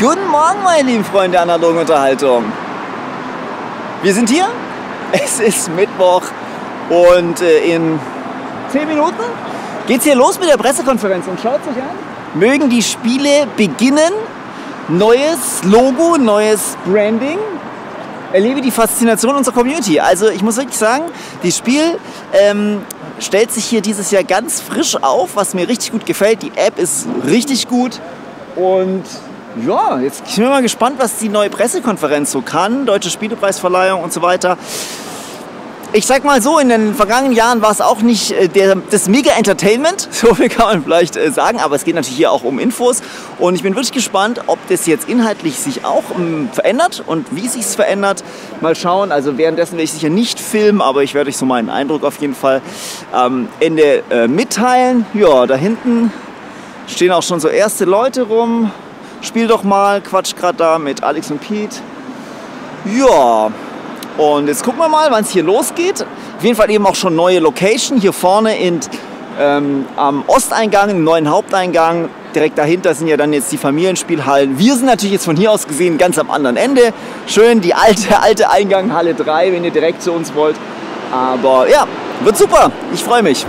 Guten Morgen, meine lieben Freunde der analogen Unterhaltung. Wir sind hier, es ist Mittwoch und in 10 Minuten geht's hier los mit der Pressekonferenz und schaut euch an. Mögen die Spiele beginnen, neues Logo, neues Branding. Erlebe die Faszination unserer Community. Also ich muss wirklich sagen, das Spiel stellt sich hier dieses Jahr ganz frisch auf, was mir richtig gut gefällt. Die App ist richtig gut und ja, jetzt bin ich mal gespannt, was die neue Pressekonferenz so kann. Deutsche Spielepreisverleihung und so weiter. Ich sag mal so, in den vergangenen Jahren war es auch nicht das Mega-Entertainment, so viel kann man vielleicht sagen, aber es geht natürlich hier auch um Infos und ich bin wirklich gespannt, ob das jetzt inhaltlich sich auch verändert und wie sich es verändert. Mal schauen, also währenddessen werde ich sicher nicht filmen, aber ich werde euch so meinen Eindruck auf jeden Fall am Ende mitteilen. Ja, da hinten stehen auch schon so erste Leute rum. Spiel doch mal, quatsch gerade da mit Alex und Pete. Ja. Und jetzt gucken wir mal, wann es hier losgeht. Auf jeden Fall eben auch schon neue Location. Hier vorne am Osteingang, im neuen Haupteingang. Direkt dahinter sind ja dann jetzt die Familienspielhallen. Wir sind natürlich jetzt von hier aus gesehen ganz am anderen Ende. Schön die alte Eingang, Halle 3, wenn ihr direkt zu uns wollt. Aber ja, wird super. Ich freue mich.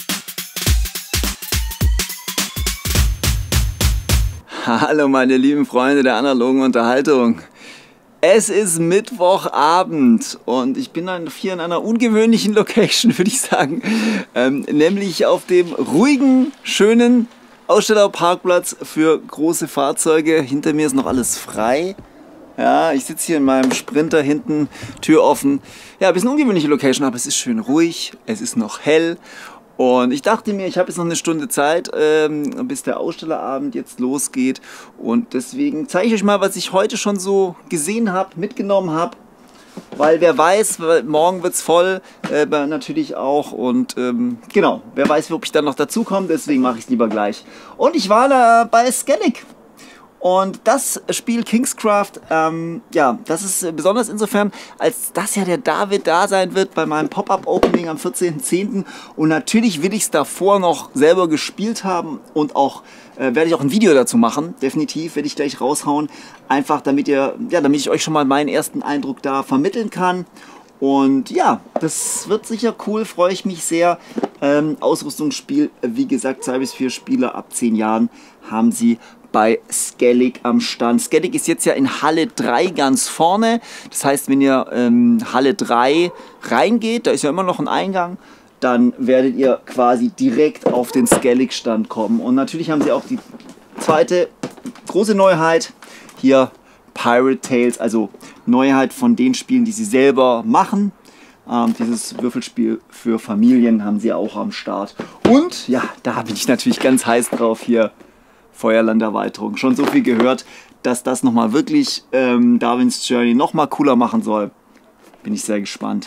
Hallo meine lieben Freunde der analogen Unterhaltung. Es ist Mittwochabend und ich bin hier in einer ungewöhnlichen Location, würde ich sagen, nämlich auf dem ruhigen, schönen Ausstellerparkplatz für große Fahrzeuge. Hinter mir ist noch alles frei. Ja, ich sitze hier in meinem Sprinter hinten, Tür offen. Ja, ein bisschen ungewöhnliche Location, aber es ist schön ruhig, es ist noch hell. Und ich dachte mir, ich habe jetzt noch eine Stunde Zeit, bis der Ausstellerabend jetzt losgeht. Und deswegen zeige ich euch mal, was ich heute schon so gesehen habe, mitgenommen habe. Weil wer weiß, morgen wird es voll, natürlich auch. Und genau, wer weiß, ob ich dann noch dazu komme, deswegen mache ich es lieber gleich. Und ich war da bei Skellig. Und das Spiel Kingscraft, ja, das ist besonders insofern, als dass ja der David da sein wird bei meinem Pop-Up-Opening am 14.10. Und natürlich will ich es davor noch selber gespielt haben und auch werde ich auch ein Video dazu machen. Definitiv werde ich gleich raushauen, einfach damit ich euch schon mal meinen ersten Eindruck da vermitteln kann. Und ja, das wird sicher cool, freue ich mich sehr. Ausrüstungsspiel, wie gesagt, 2 bis 4 Spieler ab 10 Jahren haben sie bei Skellig am Stand. Skellig ist jetzt ja in Halle 3 ganz vorne. Das heißt, wenn ihr Halle 3 reingeht, da ist ja immer noch ein Eingang, dann werdet ihr quasi direkt auf den Skellig-Stand kommen. Und natürlich haben sie auch die zweite große Neuheit, hier Pirate Tales, also Neuheit von den Spielen, die sie selber machen. Dieses Würfelspiel für Familien haben sie auch am Start. Und ja, da bin ich natürlich ganz heiß drauf hier. Feuerland-Erweiterung. Schon so viel gehört, dass das nochmal wirklich Darwin's Journey nochmal cooler machen soll. Bin ich sehr gespannt.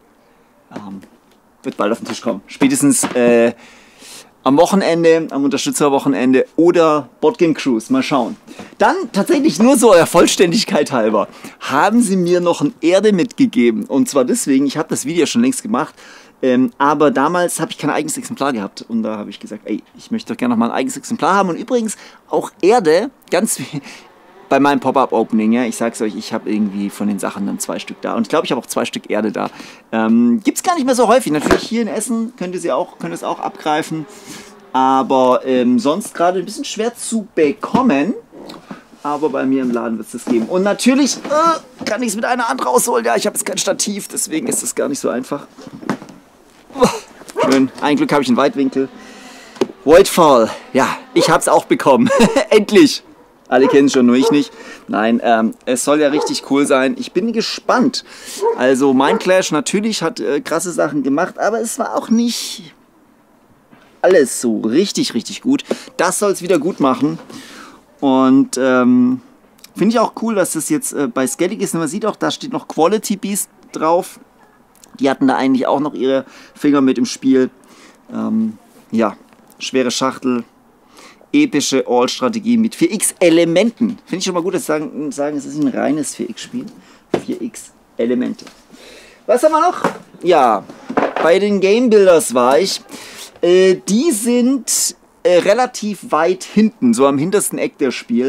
Wird bald auf den Tisch kommen. Spätestens am Wochenende, am Unterstützerwochenende oder Boardgame Cruise. Mal schauen. Dann tatsächlich nur so der Vollständigkeit halber haben sie mir noch ein Erde mitgegeben. Und zwar deswegen, ich habe das Video schon längst gemacht, aber damals habe ich kein eigenes Exemplar gehabt und da habe ich gesagt, ey, ich möchte doch gerne noch mal ein eigenes Exemplar haben und übrigens auch Erde, ganz wie bei meinem Pop-Up-Opening, ja, ich sag's euch, ich habe irgendwie von den Sachen dann 2 Stück da und ich glaube, ich habe auch 2 Stück Erde da. Gibt's gar nicht mehr so häufig, natürlich hier in Essen könnt ihr es auch abgreifen, aber sonst gerade ein bisschen schwer zu bekommen. Aber bei mir im Laden wird es das geben. Und natürlich kann ich es mit einer Hand rausholen. Ja, ich habe jetzt kein Stativ, deswegen ist es gar nicht so einfach. Schön. Ein Glück habe ich einen Weitwinkel. Voidfall. Ja, ich habe es auch bekommen. Endlich. Alle kennen es schon, nur ich nicht. Nein, es soll ja richtig cool sein. Ich bin gespannt. Also Mindclash natürlich hat krasse Sachen gemacht, aber es war auch nicht alles so richtig gut. Das soll es wieder gut machen. Und finde ich auch cool, dass das jetzt bei Skellig ist. Man sieht auch, da steht noch Quality Beast drauf. Die hatten da eigentlich auch noch ihre Finger mit im Spiel. Ja, schwere Schachtel. Epische All-Strategie mit 4x Elementen. Finde ich schon mal gut, dass sie sagen, es ist ein reines 4x-Spiel. 4x Elemente. Was haben wir noch? Ja, bei den Game Builders war ich. Die sind relativ weit hinten, so am hintersten Eck der Spiel.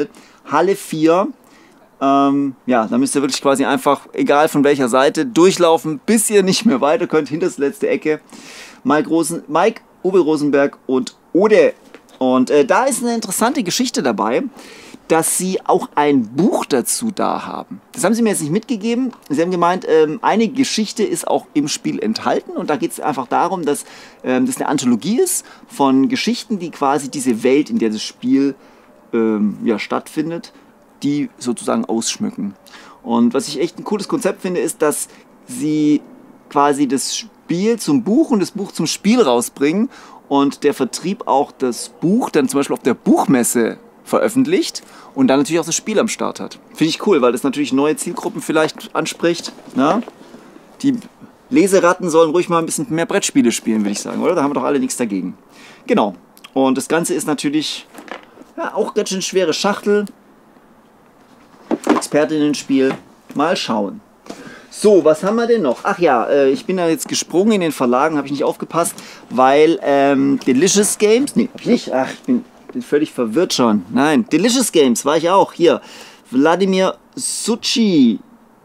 Halle 4. Ja, da müsst ihr wirklich quasi einfach, egal von welcher Seite, durchlaufen, bis ihr nicht mehr weiter könnt, hinter das letzte Ecke. Mike, Uwe Rosenberg und Ode. Und da ist eine interessante Geschichte dabei, dass sie auch ein Buch dazu da haben. Das haben sie mir jetzt nicht mitgegeben. Sie haben gemeint, eine Geschichte ist auch im Spiel enthalten. Und da geht es einfach darum, dass das eine Anthologie ist von Geschichten, die quasi diese Welt, in der das Spiel ja, stattfindet, die sozusagen ausschmücken. Und was ich echt ein cooles Konzept finde, ist, dass sie quasi das Spiel zum Buch und das Buch zum Spiel rausbringen und der Vertrieb auch das Buch dann zum Beispiel auf der Buchmesse veröffentlicht und dann natürlich auch das Spiel am Start hat. Finde ich cool, weil das natürlich neue Zielgruppen vielleicht anspricht. Na? Die Leseratten sollen ruhig mal ein bisschen mehr Brettspiele spielen, würde ich sagen, oder? Da haben wir doch alle nichts dagegen. Genau. Und das Ganze ist natürlich ja, auch ganz schön schwere Schachtel. Expertinnen-Spiel. Mal schauen. So, was haben wir denn noch? Ach ja, ich bin da jetzt gesprungen in den Verlagen, habe ich nicht aufgepasst, weil Delicious Games, nee, hab ich nicht, ach, ich bin völlig verwirrt schon. Nein, Delicious Games war ich auch, hier. Wladimir Suchi.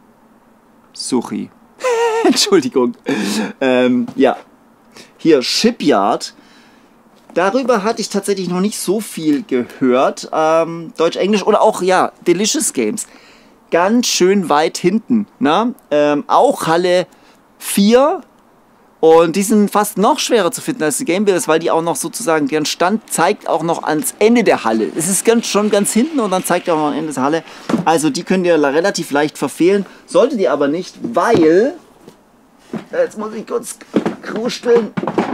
Entschuldigung. Ja, hier Shipyard. Darüber hatte ich tatsächlich noch nicht so viel gehört. Deutsch, Englisch oder auch, ja, Delicious Games. Ganz schön weit hinten. Ne? Auch Halle 4. Und die sind fast noch schwerer zu finden als die Game Builders, weil die auch noch sozusagen, deren Stand zeigt auch noch ans Ende der Halle. Es ist schon ganz hinten und dann zeigt er auch noch am Ende der Halle. Also die könnt ihr relativ leicht verfehlen. Solltet ihr aber nicht, weil... Jetzt muss ich kurz krusteln.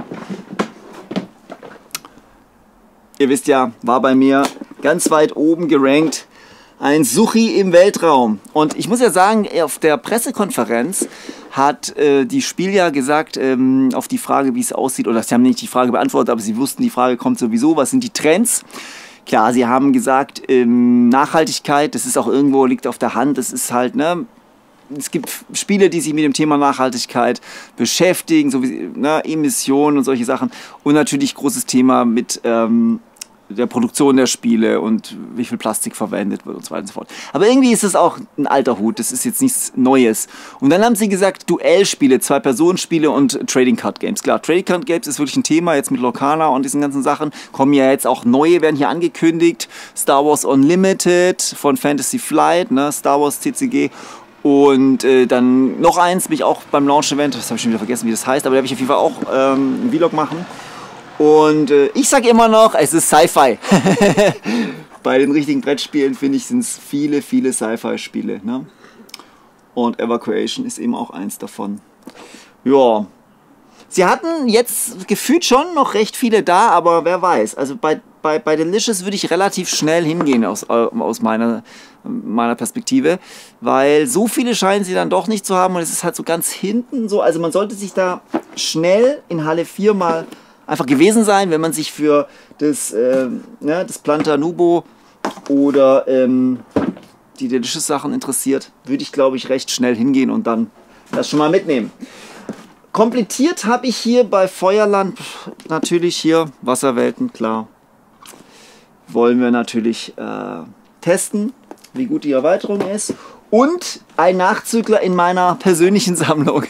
Ihr wisst ja, war bei mir ganz weit oben gerankt. Ein Suchi im Weltraum. Und ich muss ja sagen, auf der Pressekonferenz hat die Spiel ja gesagt, auf die Frage, wie es aussieht, oder sie haben nicht die Frage beantwortet, aber sie wussten, die Frage kommt sowieso, was sind die Trends? Klar, sie haben gesagt, Nachhaltigkeit, das ist auch irgendwo, liegt auf der Hand, das ist halt, ne, es gibt Spiele, die sich mit dem Thema Nachhaltigkeit beschäftigen, so wie Emissionen und solche Sachen. Und natürlich großes Thema mit der Produktion der Spiele und wie viel Plastik verwendet wird und so weiter und so fort. Aber irgendwie ist es auch ein alter Hut, das ist jetzt nichts Neues. Und dann haben sie gesagt, Duellspiele, Zwei-Personen-Spiele und Trading Card Games. Klar, Trading Card Games ist wirklich ein Thema, jetzt mit Lorcana und diesen ganzen Sachen. Kommen ja jetzt auch neue, werden hier angekündigt. Star Wars Unlimited von Fantasy Flight, ne? Star Wars TCG. Und dann noch eins, bin ich auch beim Launch-Event, das habe ich schon wieder vergessen, wie das heißt, aber da werde ich auf jeden Fall auch einen Vlog machen. Und ich sage immer noch, es ist Sci-Fi. Bei den richtigen Brettspielen, finde ich, sind es viele, viele Sci-Fi-Spiele. Ne? Und Evacuation ist eben auch eins davon. Ja. Sie hatten jetzt gefühlt schon noch recht viele da, aber wer weiß. Also bei Delicious würde ich relativ schnell hingehen aus meiner Perspektive, weil so viele scheinen sie dann doch nicht zu haben und es ist halt so ganz hinten so. Also man sollte sich da schnell in Halle 4 mal einfach gewesen sein, wenn man sich für das Planta Nubo oder die Delicious Sachen interessiert, würde ich glaube ich recht schnell hingehen und dann das schon mal mitnehmen. Komplettiert habe ich hier bei Feuerland natürlich hier Wasserwelten, klar. Wollen wir natürlich testen, wie gut die Erweiterung ist. Und ein Nachzügler in meiner persönlichen Sammlung.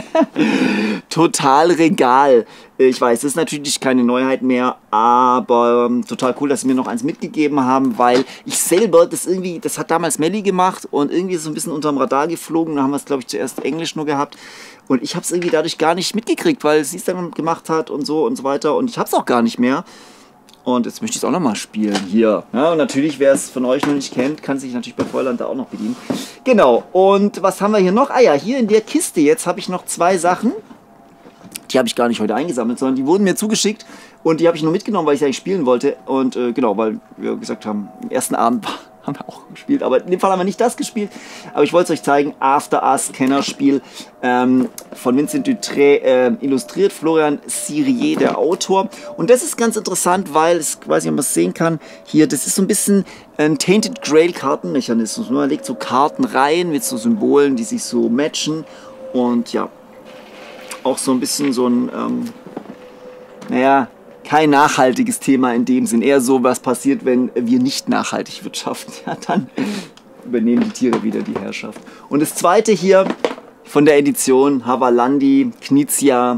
Total Regal. Ich weiß, das ist natürlich keine Neuheit mehr, aber total cool, dass sie mir noch eins mitgegeben haben, weil ich selber das irgendwie, das hat damals Melli gemacht und irgendwie ist es so ein bisschen unterm Radar geflogen. Da haben wir es, glaube ich, zuerst Englisch nur gehabt. Und ich habe es irgendwie dadurch gar nicht mitgekriegt, weil sie es dann gemacht hat und so weiter. Und ich habe es auch gar nicht mehr. Und jetzt möchte ich es auch nochmal spielen hier. Ja, und natürlich, wer es von euch noch nicht kennt, kann sich natürlich bei Feuerland da auch noch bedienen. Genau, und was haben wir hier noch? Ah ja, hier in der Kiste jetzt habe ich noch zwei Sachen. Die habe ich gar nicht heute eingesammelt, sondern die wurden mir zugeschickt. Und die habe ich nur mitgenommen, weil ich sie eigentlich spielen wollte. Und genau, weil wir gesagt haben, im ersten Abend haben wir auch gespielt. Aber in dem Fall haben wir nicht das gespielt. Aber ich wollte es euch zeigen. After Us Kennerspiel von Vincent Dutray illustriert. Florian Sirier, der Autor. Und das ist ganz interessant, weil, ich weiß nicht, ob man es sehen kann, hier, das ist so ein bisschen ein Tainted Grail Kartenmechanismus. Man legt so Karten rein mit so Symbolen, die sich so matchen. Und ja, auch so ein bisschen so ein, naja, kein nachhaltiges Thema in dem Sinn. Eher so, was passiert, wenn wir nicht nachhaltig wirtschaften. Ja, dann übernehmen die Tiere wieder die Herrschaft. Und das zweite hier von der Edition Havalandi Knizia.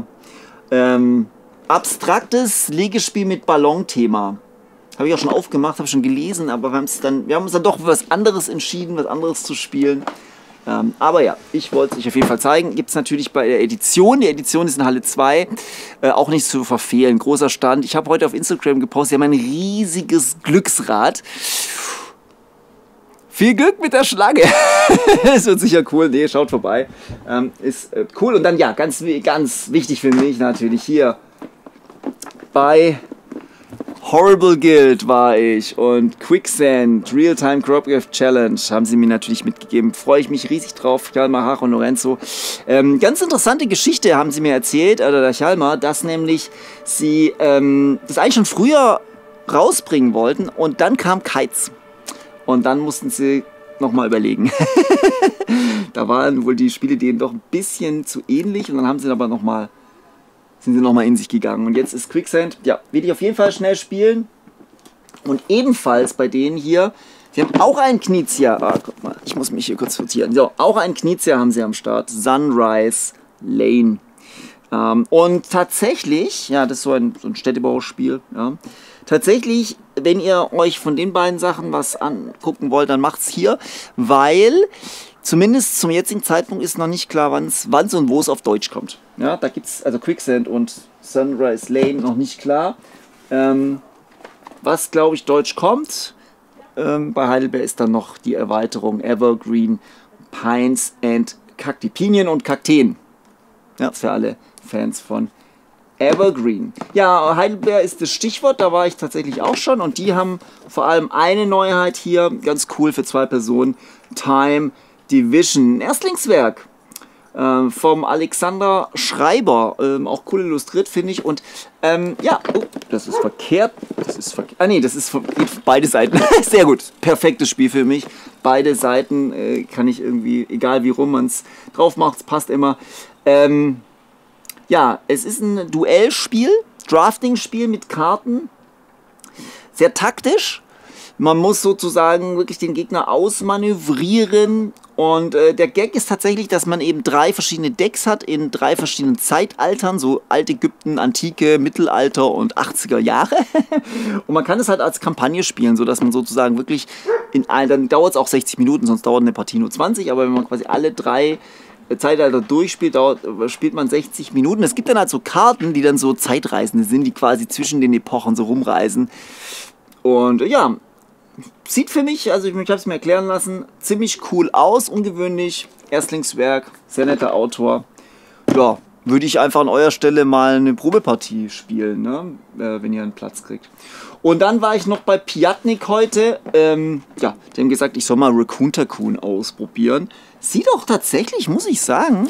Abstraktes Legespiel mit Ballon-Thema. Habe ich auch schon aufgemacht, habe schon gelesen, aber wir haben uns dann doch für was anderes entschieden, was anderes zu spielen. Aber ja, ich wollte es euch auf jeden Fall zeigen. Gibt es natürlich bei der Edition. Die Edition ist in Halle 2. Auch nicht zu verfehlen. Großer Stand. Ich habe heute auf Instagram gepostet, sie haben ein riesiges Glücksrad. Viel Glück mit der Schlange. Das wird sicher cool. Nee, schaut vorbei. Ist cool. Und dann, ja, ganz wichtig für mich natürlich hier bei Horrible Guild war ich und Quicksand, Real-Time Crop Gift Challenge haben sie mir natürlich mitgegeben. Freue ich mich riesig drauf, Hjalmar Hach und Lorenzo. Ganz interessante Geschichte haben sie mir erzählt, oder der Hjalmar, dass nämlich sie das eigentlich schon früher rausbringen wollten und dann kam Kites. Und dann mussten sie nochmal überlegen. Da waren wohl die Spiele denen doch ein bisschen zu ähnlich und dann haben sie aber sind sie nochmal in sich gegangen. Und jetzt ist Quicksand, ja, will ich auf jeden Fall schnell spielen. Und ebenfalls bei denen hier, sie haben auch einen Knizia. Ah, guck mal, ich muss mich hier kurz sortieren. So, auch einen Knizia haben sie am Start. Sunrise Lane. Und tatsächlich, ja, das ist so ein Städtebauspiel, ja. Tatsächlich, wenn ihr euch von den beiden Sachen was angucken wollt, dann macht's hier, weil zumindest zum jetzigen Zeitpunkt ist noch nicht klar, wann's und wo es auf Deutsch kommt. Ja, da gibt's also Quicksand und Sunrise Lane noch nicht klar. Was, glaube ich, Deutsch kommt, bei Heidelberg ist dann noch die Erweiterung Evergreen, Pines and Cactipinien und Kakteen. Ja, für alle Fans von Evergreen. Ja, Heidelberg ist das Stichwort, da war ich tatsächlich auch schon und die haben vor allem eine Neuheit hier, ganz cool für 2 Personen, Time Division, Erstlingswerk vom Alexander Schreiber, auch cool illustriert, finde ich. Und ja, oh, das ist verkehrt. Ah nee, das ist beide Seiten. Sehr gut, perfektes Spiel für mich. Beide Seiten kann ich irgendwie, egal wie rum man es drauf macht, es passt immer. Ja, es ist ein Duellspiel, Drafting-Spiel mit Karten. Sehr taktisch. Man muss sozusagen wirklich den Gegner ausmanövrieren. Und der Gag ist tatsächlich, dass man eben 3 verschiedene Decks hat in 3 verschiedenen Zeitaltern, so Altägypten, Antike, Mittelalter und 80er Jahre. Und man kann es halt als Kampagne spielen, sodass man sozusagen wirklich dann dauert es auch 60 Minuten, sonst dauert eine Partie nur 20, aber wenn man quasi alle 3 Zeitalter durchspielt, spielt man 60 Minuten. Es gibt dann halt so Karten, die dann so Zeitreisende sind, die quasi zwischen den Epochen so rumreisen. Und ja, sieht für mich, also ich habe es mir erklären lassen, ziemlich cool aus, ungewöhnlich, Erstlingswerk, sehr netter Autor. Ja, würde ich einfach an eurer Stelle mal eine Probepartie spielen, ne? Wenn ihr einen Platz kriegt. Und dann war ich noch bei Piatnik heute, ja, die haben gesagt, ich soll mal Raccoon Tycoon ausprobieren. Sieht auch tatsächlich, muss ich sagen,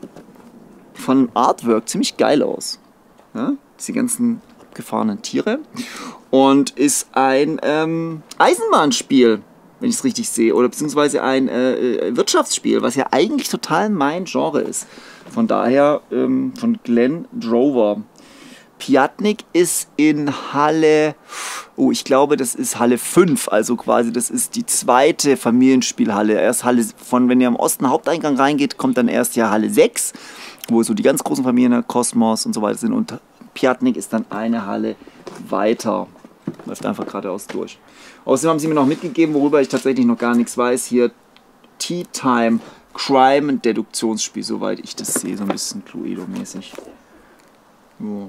von Artwork ziemlich geil aus. Ja? Diese ganzen abgefahrenen Tiere. Und ist ein Eisenbahnspiel, wenn ich es richtig sehe. Oder beziehungsweise ein Wirtschaftsspiel, was ja eigentlich total mein Genre ist. Von daher von Glenn Drover. Piatnik ist in Halle, oh, ich glaube, das ist Halle 5, also quasi, das ist die zweite Familienspielhalle. Erst Halle, wenn ihr am Osten Haupteingang reingeht, kommt dann erst ja Halle 6, wo so die ganz großen Familien, Kosmos und so weiter sind. Und Piatnik ist dann eine Halle weiter. Läuft einfach geradeaus durch. Außerdem haben sie mir noch mitgegeben, worüber ich tatsächlich noch gar nichts weiß. Hier Tea Time Crime und Deduktionsspiel, soweit ich das sehe, so ein bisschen Cluedo-mäßig. So.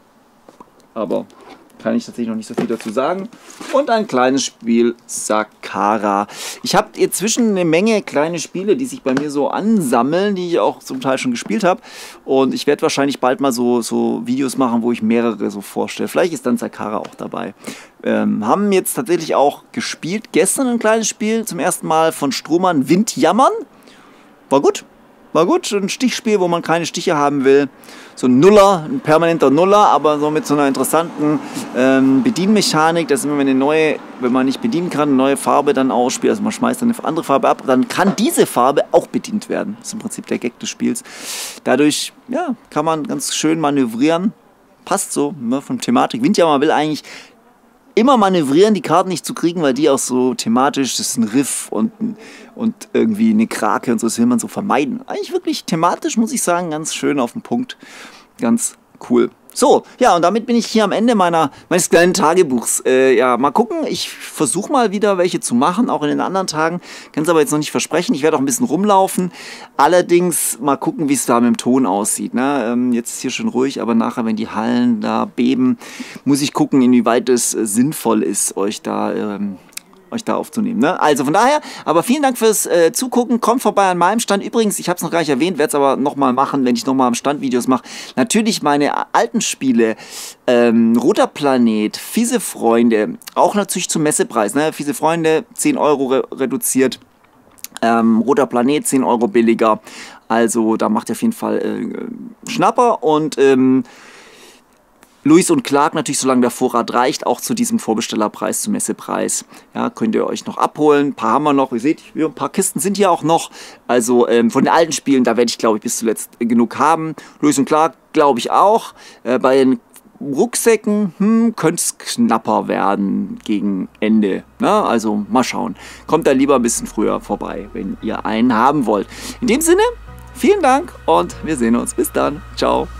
Aber kann ich tatsächlich noch nicht so viel dazu sagen. Und ein kleines Spiel, Sakara. Ich habe inzwischen eine Menge kleine Spiele, die sich bei mir so ansammeln, die ich auch zum Teil schon gespielt habe. Und ich werde wahrscheinlich bald mal so Videos machen, wo ich mehrere so vorstelle. Vielleicht ist dann Sakara auch dabei. Haben jetzt tatsächlich auch gespielt. Gestern ein kleines Spiel, zum ersten Mal von Strohmann, Windjammern. War gut. War gut, ein Stichspiel, wo man keine Stiche haben will. So ein Nuller, ein permanenter Nuller, aber so mit so einer interessanten Bedienmechanik, dass immer wenn man nicht bedienen kann, eine neue Farbe dann ausspielt, also man schmeißt dann eine andere Farbe ab, dann kann diese Farbe auch bedient werden. Das ist im Prinzip der Gag des Spiels. Dadurch, ja, kann man ganz schön manövrieren. passt so, ne, von Thematik. Windjammer will eigentlich immer manövrieren, die Karten nicht zu kriegen, weil die auch so thematisch, das ist ein Riff und irgendwie eine Krake und so, das will man so vermeiden. Eigentlich wirklich thematisch, muss ich sagen, ganz schön auf den Punkt. Ganz cool. So, ja, und damit bin ich hier am Ende meines kleinen Tagebuchs. Ja, mal gucken, ich versuche mal wieder welche zu machen, auch in den anderen Tagen. Kann es aber jetzt noch nicht versprechen. Ich werde auch ein bisschen rumlaufen. Allerdings mal gucken, wie es da mit dem Ton aussieht. Ne? Jetzt ist hier schon ruhig, aber nachher, wenn die Hallen da beben, muss ich gucken, inwieweit es sinnvoll ist, euch da aufzunehmen. Ne? Also von daher, aber vielen Dank fürs Zugucken. Kommt vorbei an meinem Stand. Übrigens, ich habe es noch gar nicht erwähnt, werde es aber nochmal machen, wenn ich nochmal am Stand Videos mache. Natürlich meine alten Spiele, Roter Planet, Fiese Freunde, auch natürlich zum Messepreis. Ne? Fiese Freunde, 10 Euro reduziert. Roter Planet, 10 Euro billiger. Also da macht ihr auf jeden Fall Schnapper und Lewis und Clark natürlich, solange der Vorrat reicht, auch zu diesem Vorbestellerpreis, zum Messepreis. Ja, könnt ihr euch noch abholen. Ein paar haben wir noch. Ihr seht, ein paar Kisten sind hier auch noch. Also von den alten Spielen, da werde ich, glaube ich, bis zuletzt genug haben. Lewis und Clark, glaube ich, auch. Bei den Rucksäcken könnte es knapper werden gegen Ende. Na, also mal schauen. Kommt da lieber ein bisschen früher vorbei, wenn ihr einen haben wollt. In dem Sinne, vielen Dank und wir sehen uns. Bis dann. Ciao.